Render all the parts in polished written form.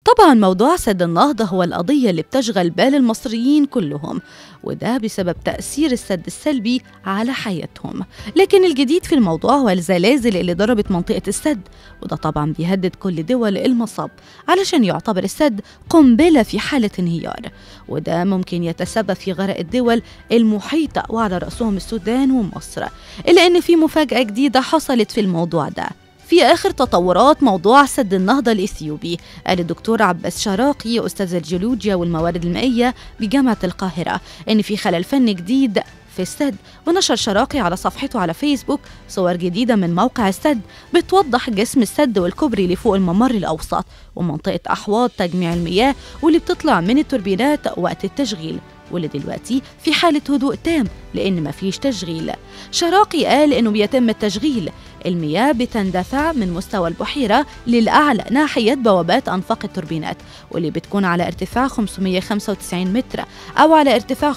طبعا موضوع سد النهضة هو القضية اللي بتشغل بال المصريين كلهم، وده بسبب تأثير السد السلبي على حياتهم. لكن الجديد في الموضوع هو الزلازل اللي ضربت منطقة السد، وده طبعا بيهدد كل دول المصب علشان يعتبر السد قنبلة في حالة انهيار، وده ممكن يتسبب في غرق الدول المحيطة وعلى رأسهم السودان ومصر. إلا أن في مفاجأة جديدة حصلت في الموضوع ده. في آخر تطورات موضوع سد النهضة الإثيوبي، قال الدكتور عباس شراقي أستاذ الجيولوجيا والموارد المائية بجامعة القاهرة إن في خلل فني جديد في السد. ونشر شراقي على صفحته على فيسبوك صور جديدة من موقع السد بتوضح جسم السد والكوبري اللي فوق الممر الأوسط ومنطقة أحواض تجميع المياه واللي بتطلع من التوربينات وقت التشغيل، واللي دلوقتي في حالة هدوء تام لأن مفيش تشغيل. شراقي قال إنه بيتم التشغيل، المياه بتندفع من مستوى البحيرة للأعلى ناحية بوابات أنفاق التوربينات، واللي بتكون على ارتفاع 595 متر أو على ارتفاع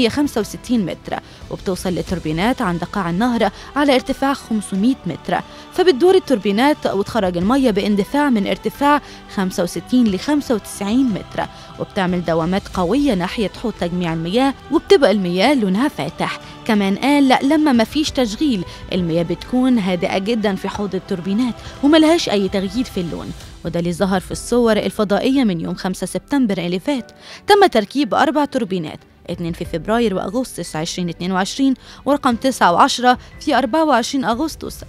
565 متر، وبتوصل للتوربينات عند قاع النهر على ارتفاع 500 متر. فبتدور التوربينات وتخرج المية باندفاع من ارتفاع 65 ل 95 متر، وبتعمل دوامات قوية ناحية حوض تجميع المياه، وبتبقى المياه لونها فاتح. كمان قال لا، لما مفيش تشغيل المياه بتكون هادئة جدا في حوض التوربينات وملهاش أي تغيير في اللون، وده اللي ظهر في الصور الفضائية من يوم 5 سبتمبر اللي فات. تم تركيب 4 توربينات، 2 في فبراير وأغسطس 2022 ورقم 9 و10 في 24 أغسطس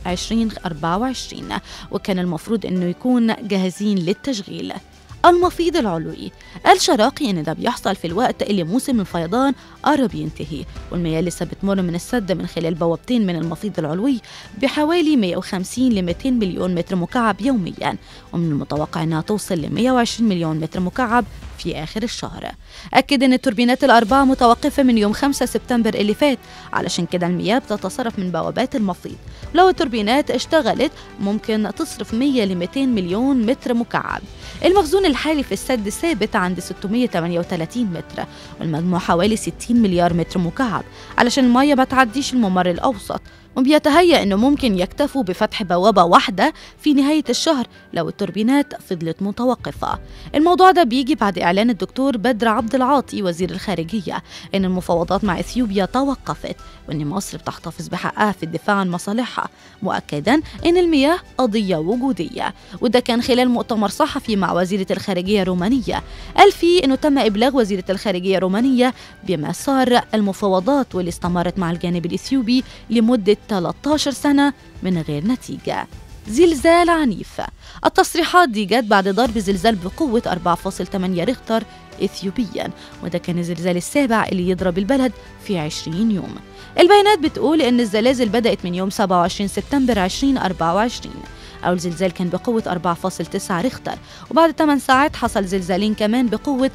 2024، وكان المفروض أنه يكون جاهزين للتشغيل. المفيض العلوي، قال شراقي إن ده بيحصل في الوقت اللي موسم الفيضان قرب ينتهي، والمياه لسه بتمر من السد من خلال بوابتين من المفيض العلوي بحوالي 150 ل 200 مليون متر مكعب يوميا، ومن المتوقع إنها توصل ل 120 مليون متر مكعب في آخر الشهر. أكد إن التوربينات الأربعة متوقفة من يوم 5 سبتمبر اللي فات، علشان كده المياه بتتصرف من بوابات المفيض. لو التوربينات اشتغلت ممكن تصرف 100 ل 200 مليون متر مكعب. المخزون الحالي في السد ثابت عند 638 متر، والمجموع حوالي 60 مليار متر مكعب علشان المياه ما تعديش الممر الأوسط، وبيتهيأ أنه ممكن يكتفوا بفتح بوابة واحدة في نهاية الشهر لو التوربينات فضلت متوقفة. الموضوع ده بيجي بعد إعلان الدكتور بدر عبد العاطي وزير الخارجية أن المفاوضات مع إثيوبيا توقفت، وأن مصر بتحتفظ بحقها في الدفاع عن مصالحها، مؤكدا أن المياه قضية وجودية. وده كان خلال مؤتمر صحفي مع وزيرة الخارجية رومانية، قال فيه أنه تم إبلاغ وزيرة الخارجية رومانية بمسار المفاوضات واللي استمرت مع الجانب الإثيوبي لمدة 13 سنة من غير نتيجة. زلزال عنيف، التصريحات دي جت بعد ضرب زلزال بقوة 4.8 ريختر إثيوبيا، وده كان الزلزال السابع اللي يضرب البلد في 20 يوم. البيانات بتقول إن الزلازل بدأت من يوم 27 سبتمبر 2024. أول زلزال كان بقوة 4.9 ريختر، وبعد 8 ساعات حصل زلزالين كمان بقوة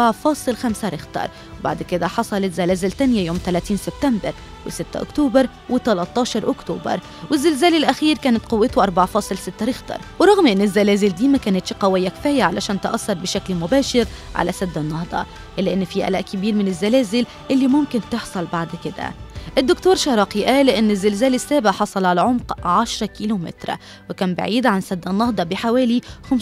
4.5 ريختر، وبعد كده حصلت زلازل تانية يوم 30 سبتمبر و6 أكتوبر و13 أكتوبر، والزلزال الأخير كانت قوته 4.6 ريختر. ورغم أن الزلازل دي ما كانتش قوية كفاية علشان تأثر بشكل مباشر على سد النهضة، إلا أن في قلق كبير من الزلازل اللي ممكن تحصل بعد كده. الدكتور شراقي قال إن الزلزال السابع حصل على عمق 10 كيلومتر، وكان بعيد عن سد النهضة بحوالي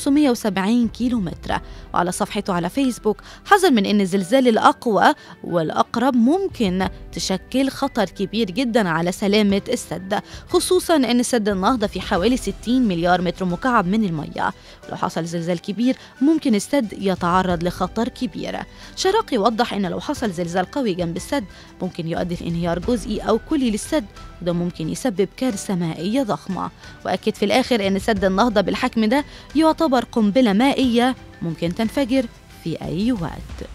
570 كيلومتر. وعلى صفحته على فيسبوك حذر من إن الزلزال الأقوى والأقرب ممكن تشكل خطر كبير جدا على سلامة السد، خصوصا إن سد النهضة في حوالي 60 مليار متر مكعب من المياه، ولو حصل زلزال كبير ممكن السد يتعرض لخطر كبير. شراقي وضح إن لو حصل زلزال قوي جنب السد ممكن يؤدي لانهيار جزئي أو كلي للسد، وده ممكن يسبب كارثة مائية ضخمة. وأكد في الآخر أن سد النهضة بالحجم ده يعتبر قنبلة مائية ممكن تنفجر في أي وقت.